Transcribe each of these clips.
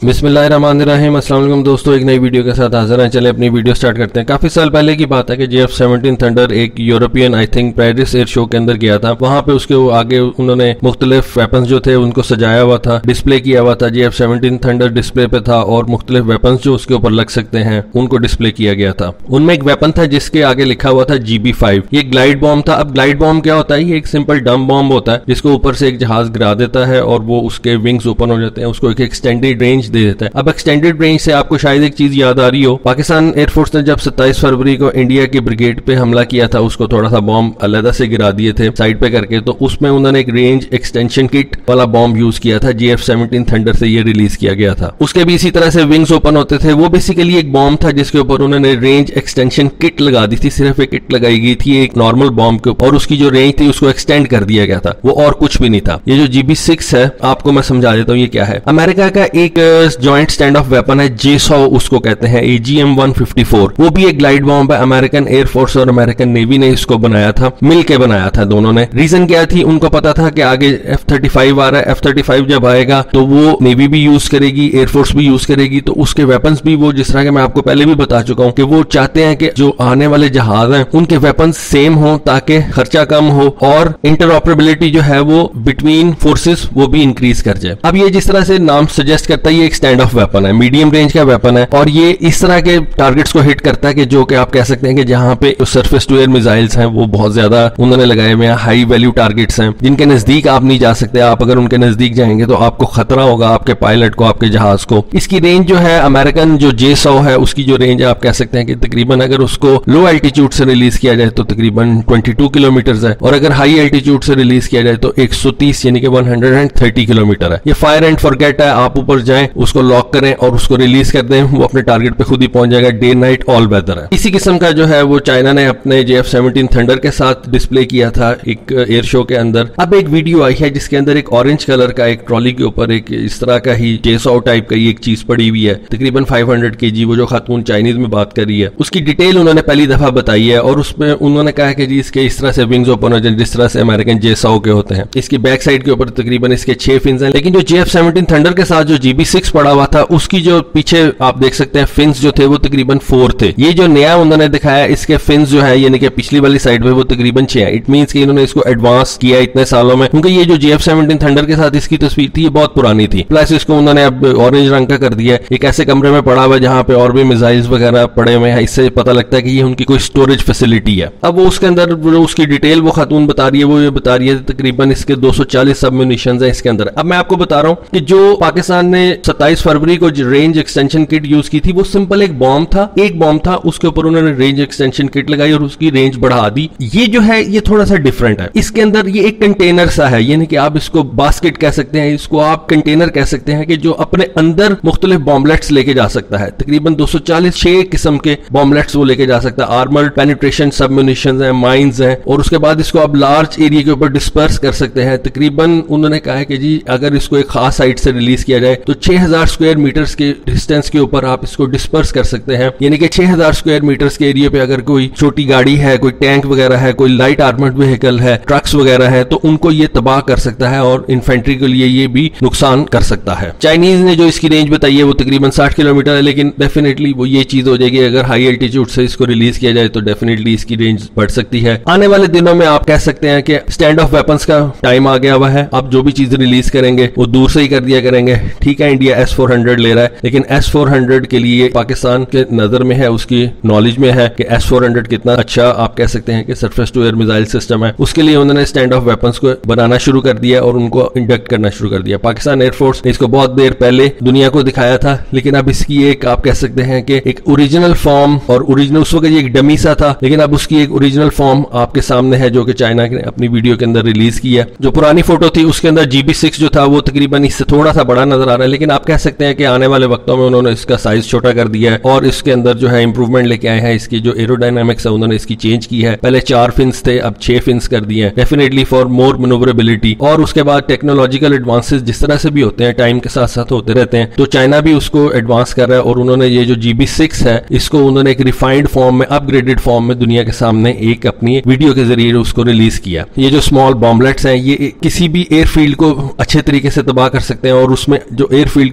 बिस्मिल्लाहिर्रहमानिर्रहीम। अस्सलाम वालेकुम दोस्तों, एक नई वीडियो के साथ हाजिर हैं। चले अपनी वीडियो स्टार्ट करते हैं। काफी साल पहले की बात है कि JF-17 थंडर एक European I think Paris air show के अंदर गया था। वहां पे उसके आगे उन्होंने मुख्तलिफ वेपन्स जो थे उनको सजाया हुआ था, डिस्प्ले किया हुआ था। JF-17 थंडर डिस्प्ले पे था और मुख्तलिफ वेपन्स जो उसके ऊपर लग सकते हैं उनको डिस्प्ले किया गया था। उनमें एक वेपन था जिसके आगे लिखा हुआ था GB5। ये ग्लाइड बॉम्ब था। अब ग्लाइड बॉम्ब क्या होता है? ये एक सिंपल डम बॉम्ब होता है जिसको ऊपर से एक जहाज गिरा देता है और वो उसके विंग्स ओपन हो जाते हैं, उसको एक एक्सटेंडेड रेंज दे देता है। अब एक्सटेंडेड रेंज से आपको शायद एक चीज याद आ रही हो, पाकिस्तान एयरफोर्स ने जब 27 फरवरी को इंडिया की ब्रिगेड पे हमला किया था, उसको थोड़ा सा बॉम्ब अलग से गिरा दिए थे साइड पे करके, तो उसमें उन्होंने एक रेंज एक्सटेंशन किट वाला बॉम्ब यूज किया था। JF-17 थंडर से ये रिलीज किया गया था। उसके भी इसी तरह से विंग्स ओपन होते थे। वो बेसिकली एक बॉम्ब था जिसके ऊपर उन्होंने रेंज एक्सटेंशन किट लगा दी थी। सिर्फ एक किट लगाई गई थी एक नॉर्मल बॉम्ब के ऊपर और उसकी जो रेंज थी उसको एक्सटेंड कर दिया गया था। वो और कुछ भी नहीं था। ये जो GB6 है आपको मैं समझा देता हूँ ये क्या है। अमेरिका का एक जॉइंट स्टैंड ऑफ वेपन है, J100 उसको कहते हैं, AGM-154। वो भी एक ग्लाइड बॉम्ब है। अमेरिकन एयरफोर्स और अमेरिकन नेवी ने इसको बनाया था, मिलके बनाया था दोनों ने। रीजन क्या थी? उनको पता था कि आगे F-35 आ रहा है। F-35 जब आएगा तो वो नेवी भी यूज करेगी, एयरफोर्स भी यूज करेगी, तो उसके वेपन्स भी वो, जिस तरह के मैं आपको पहले भी बता चुका हूं कि वो चाहते हैं कि जो आने वाले जहाज हैं उनके वेपन्स सेम हो ताकि खर्चा कम हो और इंटरऑपरेबिलिटी जो है वो बिटवीन फोर्सेस वो भी इंक्रीज कर जाए। अब ये जिस तरह से नाम सजेस्ट करता है, ये एक स्टैंड ऑफ वेपन है, मीडियम रेंज का वेपन है और ये इस तरह के टारगेट्स को हिट करता है कि जो कि आप कह सकते हैं कि जहां पे सरफेस टू एयर मिसाइल्स हैं वो बहुत ज्यादा उन्होंने लगाए हुए हैं, हाई वैल्यू टारगेट्स हैं जिनके नजदीक आप नहीं जा सकते। आप अगर उनके नजदीक जाएंगे तो आपको खतरा होगा आपके पायलट को, आपके जहाज को। इसकी रेंज जो है अमेरिकन जो J100 है उसकी जो रेंज है आप कह सकते हैं कि तकरीबन अगर उसको लो एल्टीट्यूड से रिलीज किया जाए तो तकरीबन 22 किलोमीटर है और अगर हाई एल्टीट्यूड से रिलीज किया जाए तो 130 यानी कि 130 किलोमीटर है। ये फायर एंड फॉरगेट है। आप ऊपर जाएं, उसको लॉक करें और उसको रिलीज कर दें, वो अपने टारगेट पे खुद ही पहुंच जाएगा। डे नाइट ऑल वेदर है। इसी किस्म का जो है वो चाइना ने अपने JF-17 थंडर के साथ डिस्प्ले किया था एक एयर शो के अंदर। अब एक वीडियो आई है जिसके अंदर एक ऑरेंज कलर का एक ट्रॉली के ऊपर एक इस तरह का ही J100 टाइप का ही एक चीज पड़ी हुई है, तकरीबन 500 kg। वो जो खातून चाइनीज में बात कर रही है उसकी डिटेल उन्होंने पहली दफा बताई है और उसमें उन्होंने कहा कि जी इसके इस तरह से विंग्स ओपन हो जाए जिस तरह से अमेरिकन J100 के होते हैं। इसकी बैक साइड के ऊपर तकरीबन इसके 6 फिन्स हैं, लेकिन जो JF-17 थंडर के साथ जो GB6 पड़ा हुआ था उसकी जो पीछे आप देख सकते हैं फिन्स जो थे वो तकरीबन 4 थे। ये जो नया उन्होंने दिखाया इसके फिन्स जो है यानी कि पिछली वाली साइड पे वो तकरीबन 6 है। इट मींस कि इन्होंने इसको एडवांस किया इतने सालों में, क्योंकि ये जो JF-17 थंडर के साथ इसकी तस्वीर थी ये बहुत पुरानी थी। प्लस इसको उन्होंने अब ऑरेंज रंग का कर दिया। एक ऐसे कमरे में पड़ा हुआ जहां पे और भी मिसाइल्स वगैरह पड़े हुए हैं। इससे पता लगता है कि ये उनकी कोई स्टोरेज फैसिलिटी है। अब वो उसके अंदर जो उसकी डिटेल वो खातून बता रही है वो ये बता रही है तकरीबन इसके 240 सबम्यूनिशंस है इसके अंदर। अब मैं आपको बता रहा हूं कि जो पाकिस्तान ने 27 फरवरी को रेंज एक्सटेंशन किट यूज की थी वो सिंपल एक बॉम्ब था, एक बॉम्ब था, उसके ऊपर उन्होंने रेंज एक्सटेंशन किट लगाई और उसकी रेंज बढ़ा दी। ये जो है ये थोड़ा सा डिफरेंट है। इसके अंदर ये एक कंटेनर सा है, यानी कि आप इसको बास्केट कह सकते हैं, इसको आप कंटेनर कह सकते हैं कि जो अपने अंदर मुख्तलिफ बॉम्बलेट्स लेके जा सकता है। तकरीबन 240 6 किस्म के बॉम्बलेट्स वो लेके जा सकता है। आर्मर्ड पेनिट्रेशन सबम्यूनिशंस हैं, माइंस हैं और उसके बाद इसको आप लार्ज एरिया के ऊपर डिस्पर्स कर सकते हैं। तकरीबन उन्होंने कहा है कि जी अगर इसको एक खास साइट से रिलीज किया जाए तो 6000 स्क्वायर मीटर्स के डिस्टेंस के ऊपर आप इसको डिस्पर्स कर सकते हैं। यानी कि 6000 स्क्वायर मीटर्स के एरिया पे अगर कोई छोटी गाड़ी है, कोई टैंक वगैरह है, कोई लाइट आर्मर्ड व्हीकल है, ट्रक्स वगैरह है, तो उनको ये तबाह कर सकता है और इन्फेंट्री के लिए ये भी नुकसान कर सकता है। चाइनीज ने जो इसकी रेंज बताई है वो तकरीबन 60 किलोमीटर है, लेकिन डेफिनेटली वो ये चीज हो जाएगी अगर हाई एल्टीट्यूड से इसको रिलीज किया जाए तो डेफिनेटली इसकी रेंज बढ़ सकती है। आने वाले दिनों में आप कह सकते हैं कि स्टैंड ऑफ वेपन्स का टाइम आ गया हुआ है। आप जो भी चीज रिलीज करेंगे वो दूर से ही कर दिया करेंगे। ठीक है, इंडिया S-400 ले रहा है, लेकिन S-400 के लिए पाकिस्तान के नजर में है, उसकी नॉलेज में है कि S-400 कितना अच्छा आप कह सकते हैं कि surface to air missile system है। उसके लिए उन्होंने स्टैंड ऑफ वेपन्स को बनाना शुरू कर दिया और उनको इंडक्ट करना शुरू कर दिया। पाकिस्तान एयरफोर्स ने इसको बहुत देर पहले दुनिया को दिखाया था, लेकिन अब इसकी एक आप कह सकते हैं कि एक ओरिजिनल फॉर्म, और ओरिजिनल उस वक्त ये एक डमी सा था, लेकिन अब उसकी एक ओरिजिनल फॉर्म आपके सामने है जो कि चाइना ने अपनी वीडियो के अंदर रिलीज की है। जो पुरानी फोटो थी उसके अंदर GB6 जो था वो तकरीबन इससे थोड़ा सा बड़ा नजर आ रहा है, लेकिन आप कह सकते हैं कि आने वाले वक्तों में उन्होंने इसका साइज छोटा कर दिया है और इसके अंदर जो है इंप्रूवमेंट लेके आए हैं। इसकी जो एरोडायनामिक्स है उन्होंने इसकी चेंज की है। पहले 4 फिन्स थे, अब 6 फिन्स कर दिए हैं, डेफिनेटली फॉर मोर मैन्यूवरेबिलिटी। और उसके बाद टेक्नोलॉजिकल एडवांसेस जिस तरह से भी होते हैं टाइम के साथ साथ होते रहते हैं, तो चाइना भी उसको एडवांस कर रहा है और उन्होंने ये जो GB6 है इसको उन्होंने एक रिफाइंड फॉर्म में, अपग्रेडेड फॉर्म में दुनिया के सामने एक अपनी वीडियो के जरिए उसको रिलीज किया। ये जो स्मॉल बॉम्बलेट्स हैं ये किसी भी एयरफील्ड को अच्छे तरीके से तबाह कर सकते हैं और उसमें जो एयरफील्ड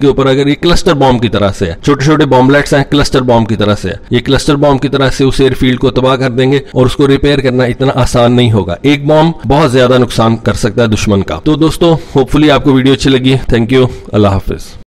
के ऊपर अगर ये क्लस्टर बॉम्ब की तरह से है, छोटे छोटे बॉम्बलेट्स हैं, क्लस्टर बॉम्ब की तरह से है, ये क्लस्टर बॉम्ब की तरह से उस एयरफील्ड को तबाह कर देंगे और उसको रिपेयर करना इतना आसान नहीं होगा। एक बॉम्ब बहुत ज्यादा नुकसान कर सकता है दुश्मन का। तो दोस्तों होपफुली आपको वीडियो अच्छी लगी। थैंक यू, अल्लाह हाफिज।